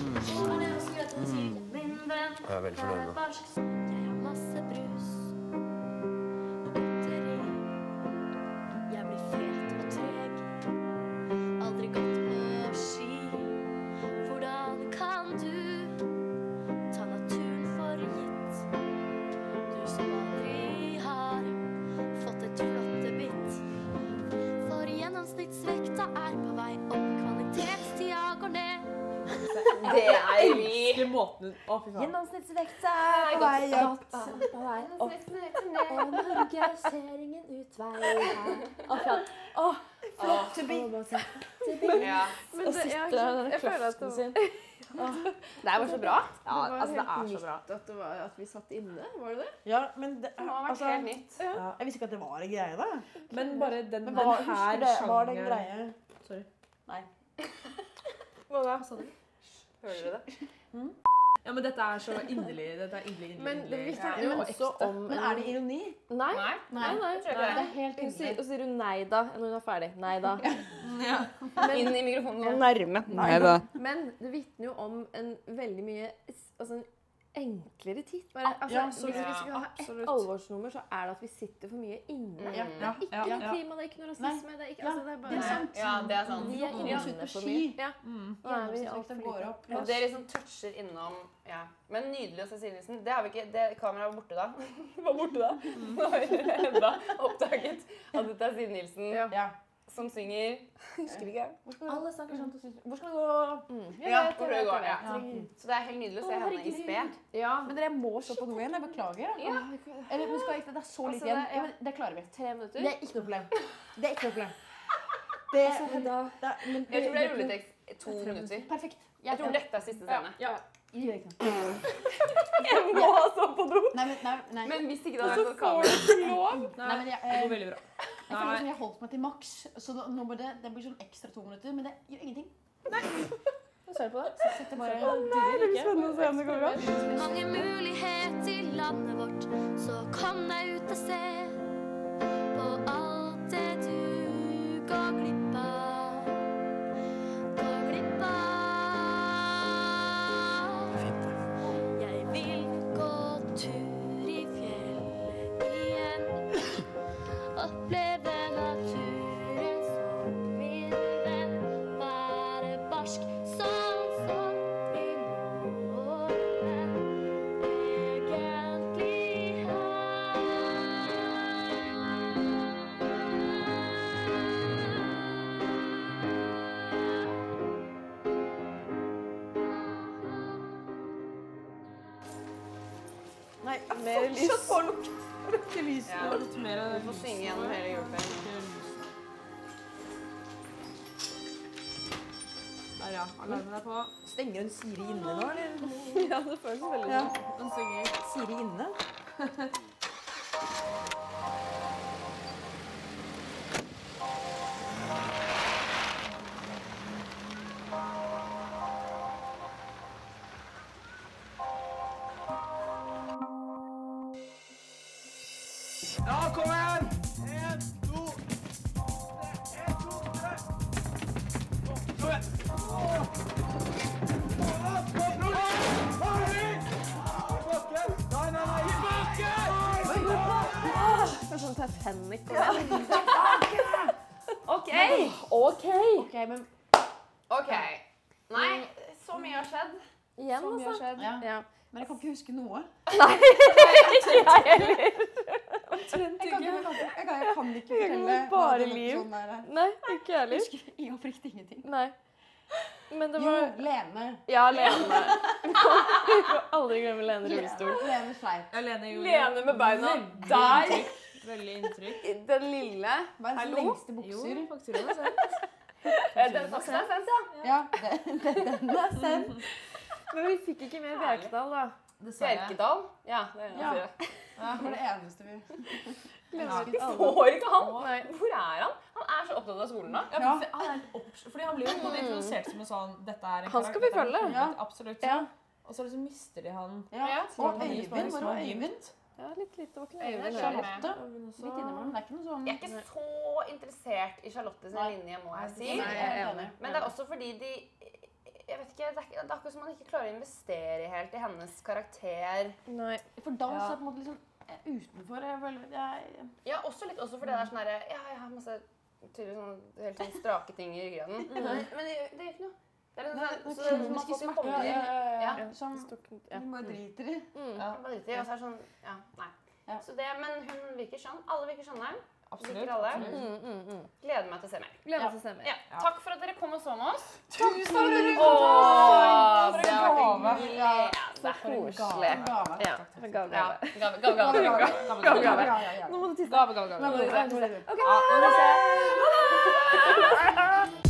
Speaker 8: Jeg er veldig fornøyd nå.
Speaker 14: Jeg har masse brus og godteri. Jeg blir fet og treg. Aldri gått på ski. Hvordan kan du ta naturen for gitt? Du som aldri har fått et flottebitt. For gjennomsnittsvekta er på vei opp, kvalitetstida går ned.
Speaker 4: Det er virkelig måten. Å, fy faen.
Speaker 3: Gjennomsnittsvekta er på vei opp. Og Norge ser ingen utvei her.
Speaker 2: Flottebitt.
Speaker 1: Ja.
Speaker 3: Men det, jeg føler at det var...
Speaker 1: Det er bare så bra.
Speaker 3: Ja, altså det er så bra.
Speaker 1: At vi satt inne, var det det?
Speaker 2: Ja, men det
Speaker 1: har vært helt nytt.
Speaker 2: Ja, jeg visste ikke at det var en greie da.
Speaker 4: Men bare den her
Speaker 2: var det en greie?
Speaker 4: Sorry.
Speaker 2: Nei.
Speaker 3: Hva sa du?
Speaker 1: Hører du det?
Speaker 4: Ja, men dette er så inderlig. Dette er inderlig.
Speaker 3: Men det vitner jo også om...
Speaker 2: Men er det ironi?
Speaker 3: Nei.
Speaker 1: Nei.
Speaker 3: Det er helt inderlig. Og sier hun nei da, når hun er ferdig. Nei da.
Speaker 1: Inn i mikrofonen og
Speaker 3: nærme.
Speaker 1: Nei da.
Speaker 3: Men det vitner jo om en veldig mye, altså en enklere tid. Hvis vi skal ha et alvorsnummer, så er det at vi sitter for mye inne. Det er ikke noe klima, det er ikke noe rasisme, det er ikke, altså det er bare...
Speaker 1: Det er sant. Ja, det er sant.
Speaker 3: Vi er inne for mye. Ja. Nå er vi alt for lite.
Speaker 1: Og det liksom toucher innom, ja. Men nydelig å se Siri Nilsen. Det har vi ikke, det kameraet var borte da. Var borte da. Nå har vi enda oppdaget at dette er Siri Nilsen. Ja. Som synger, husker ikke.
Speaker 3: Alle snakker sånn til syns. Hvor skal du gå?
Speaker 1: Ja, hvor skal du gå, ja. Så det er helt nydelig å se henne i sped.
Speaker 2: Ja. Men dere må se på noe igjen, jeg beklager.
Speaker 1: Ja.
Speaker 2: Eller, men skal ikke, det er så lite igjen. Ja, det klarer vi.
Speaker 3: 3 minutter?
Speaker 2: Det er ikke noe problem. Det er ikke noe problem. Jeg
Speaker 1: tror det er rulletekst 2 minutter.
Speaker 2: Perfekt.
Speaker 1: Jeg tror dette er siste scene.
Speaker 2: Ja.
Speaker 1: Jeg må ha sånn på do.
Speaker 2: Nei.
Speaker 1: Men hvis ikke det hadde vært kamera, så lov.
Speaker 2: Nei, men
Speaker 4: det går veldig bra.
Speaker 2: Jeg føler som jeg holdt meg til maks, så nå må det blir sånn ekstra 2 minutter, men det gjør ingenting. Nei.
Speaker 3: Nå ser du på det.
Speaker 2: Så setter bare...
Speaker 3: Nei, det blir spennende å se om det går bra.
Speaker 14: Mange muligheter i landet vårt, så kom deg ut og se på alt det du går glipp av. Går glipp av. Jeg vil gå tur i fjellet igjen. Oppleve naturen som min venn. Være barsk som min mor. Men egentlig
Speaker 2: Nei,
Speaker 1: mer lys.
Speaker 2: Fortsatt på lukke lys.
Speaker 1: Ja, du får synge gjennom hele juleferien.
Speaker 4: Der ja, alarmen er på.
Speaker 2: Stenger hun Siri inne nå, eller?
Speaker 3: Ja, det føles veldig
Speaker 2: Ja.
Speaker 3: sånn.
Speaker 2: Hun synger Siri inne.
Speaker 12: Ja, kom igjen! 1, 2, 3.
Speaker 3: Det er sånn Titanic på den.
Speaker 1: OK.
Speaker 2: Men
Speaker 1: OK. Nei, så mye har skjedd.
Speaker 3: Igjen,
Speaker 1: så mye har skjedd.
Speaker 2: Ja. Men jeg kan ikke huske noe.
Speaker 3: Nei, ikke jeg heller.
Speaker 2: Jeg kan ikke fortelle
Speaker 3: bare liv.
Speaker 2: Sånn der.
Speaker 3: Nei, ikke jeg heller.
Speaker 2: Jeg husker oppriktig ingenting.
Speaker 3: Nei. Men det var...
Speaker 2: Jo, Lene.
Speaker 3: Ja, Lene. Vi kan aldri glemme Lene rullestol.
Speaker 2: Lene Sleip.
Speaker 4: Ja, Lene gjorde
Speaker 3: Lene med beina der.
Speaker 4: Veldig inntrykk.
Speaker 3: Den lille.
Speaker 2: Verdens lengste bukser.
Speaker 4: Jo, fakturen er sendt.
Speaker 1: Den saksen er sendt,
Speaker 2: ja. Den er sendt.
Speaker 3: Men vi fikk ikke mer Bjerkedal, da.
Speaker 1: Bjerkedal? Ja, det er
Speaker 2: det var det eneste vi...
Speaker 1: Vi får ikke han. Hvor er han? Han er så opptatt av skolen da.
Speaker 4: Ja, fordi han blir jo introdusert som en sånn, dette er en
Speaker 3: han skal vi følge.
Speaker 4: Ja, absolutt.
Speaker 3: Ja.
Speaker 4: Og så liksom mister de han.
Speaker 2: Ja, og Øyvind. Hvor var Øyvind?
Speaker 3: Ja, litt det var ikke
Speaker 1: Øyvind.
Speaker 2: Charlotte. Litt innimellom, det er ikke noe sånn...
Speaker 1: Jeg er ikke så interessert i Charlotte sin linje, må jeg si. Men det er også fordi de... Jeg vet ikke, det er akkurat som man ikke klarer å investere helt i hennes karakter.
Speaker 3: Nei.
Speaker 2: For dans er på en måte liksom utenfor.
Speaker 1: Ja, også litt fordi det er sånn her, ja, jeg har masse tydeligvis sånn helt sånn strake ting i ryggraden. Men det gjør ikke noe. Det er sånn så man får ikke komme til. Ja,
Speaker 2: som de bare driter i.
Speaker 1: Bare driter i, og så er det sånn, ja, nei. Så det, men hun virker sånn, alle virker sånn her.
Speaker 4: Absolutt.
Speaker 1: Gleder meg til å se mer.
Speaker 3: Ja.
Speaker 1: Takk for at dere kom og så med oss.
Speaker 2: Tusen takk for at dere
Speaker 1: kom!
Speaker 2: Det var
Speaker 1: så koselig.
Speaker 3: Gave. Nå må du tisse.
Speaker 4: Gave.
Speaker 3: Ok.